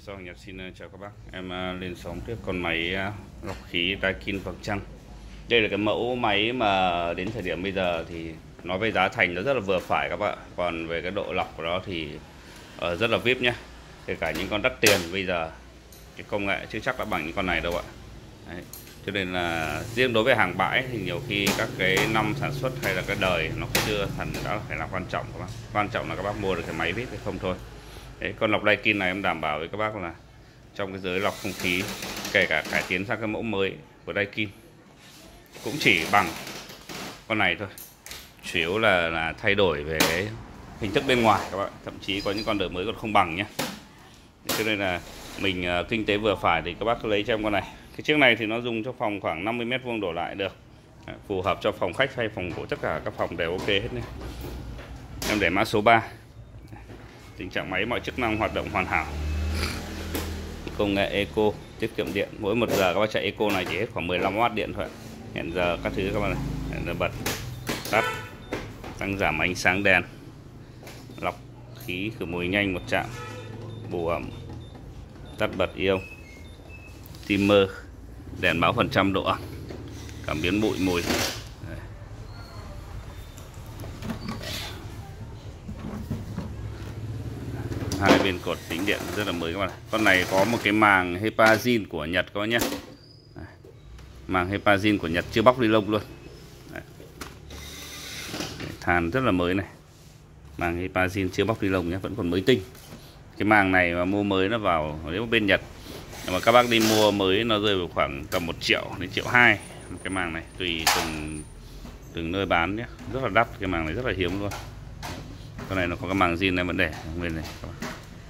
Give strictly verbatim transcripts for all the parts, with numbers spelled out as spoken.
Sau Nhật xin chào các bác. Em lên sóng tiếp con máy lọc khí Daikin vầng trăng. Đây là cái mẫu máy mà đến thời điểm bây giờ thì nói về giá thành nó rất là vừa phải các bạn. Còn về cái độ lọc của nó thì uh, rất là vip nhé. Kể cả những con đắt tiền bây giờ cái công nghệ chưa chắc đã bằng những con này đâu ạ. Đấy. Cho nên là riêng đối với hàng bãi thì nhiều khi các cái năm sản xuất hay là cái đời nó chưa hẳn đã phải là quan trọng các bác. Quan trọng là các bác mua được cái máy vip hay không thôi. Đấy, con lọc Daikin này em đảm bảo với các bác là trong cái giới lọc không khí, kể cả cải tiến sang cái mẫu mới của Daikin cũng chỉ bằng con này thôi, chủ yếu là là thay đổi về cái hình thức bên ngoài các bạn, thậm chí có những con đời mới còn không bằng nhé. Cho nên là mình uh, kinh tế vừa phải thì các bác cứ lấy cho em con này. Cái chiếc này thì nó dùng cho phòng khoảng năm mươi mét vuông đổ lại được, phù hợp cho phòng khách hay phòng của tất cả các phòng đều ok hết nhé. Em để mã số ba. Tình trạng máy mọi chức năng hoạt động hoàn hảo, công nghệ eco, tiết kiệm điện. Mỗi một giờ các bác chạy eco này chỉ hết khoảng mười lăm oát điện thôi. Hẹn giờ các thứ các bạn này, hẹn giờ bật tắt, tăng giảm ánh sáng đèn, lọc khí khử mùi nhanh một chạm, bù ẩm, tắt bật ion, timer, đèn báo phần trăm độ ẩm, cảm biến bụi mùi. Hai bên cột tính điện rất là mới các bạn. Con này có một cái màng HEPA zin của Nhật các bạn nhé. Màng HEPA zin của Nhật chưa bóc ni lông luôn. Đấy. Than rất là mới này. Màng HEPA zin chưa bóc ni lông nhé, vẫn còn mới tinh. Cái màng này mà mua mới nó vào nếu bên Nhật mà các bác đi mua mới nó rơi vào khoảng tầm một triệu đến triệu hai. Cái màng này tùy từng từng nơi bán nhé, rất là đắt, cái màng này rất là hiếm luôn. Con này nó có cái màng zin này vẫn để nguyên này các bạn.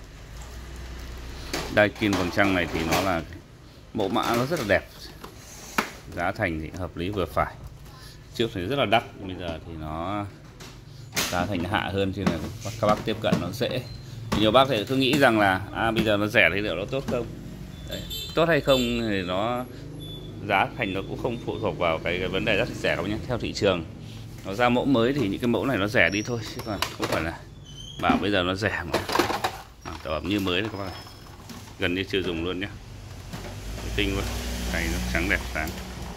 Daikin vầng trăng này thì nó là mẫu mã nó rất là đẹp, giá thành thì hợp lý vừa phải. Trước thì rất là đắt, bây giờ thì nó giá thành hạ hơn, cho nên là các bác tiếp cận nó dễ. Nhiều bác thì cứ nghĩ rằng là à, bây giờ nó rẻ thì liệu nó tốt không? Đấy, tốt hay không thì nó giá thành nó cũng không phụ thuộc vào cái, cái vấn đề rất rẻ đâu nhé. Theo thị trường nó ra mẫu mới thì những cái mẫu này nó rẻ đi thôi, chứ còn không phải là bảo bây giờ nó rẻ mà tổ ẩm như mới đấy các bác, gần như chưa dùng luôn nhé, tinh luôn, cái nó trắng đẹp sáng.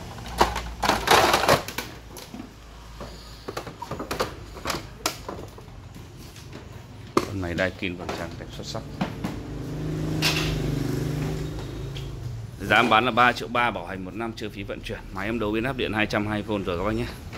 Con này Daikin vầng trăng đẹp xuất sắc. Giá bán là ba triệu ba, bảo hành một năm, trừ phí vận chuyển. Máy em đấu biến áp điện hai trăm hai mươi vôn rồi các bác nhé.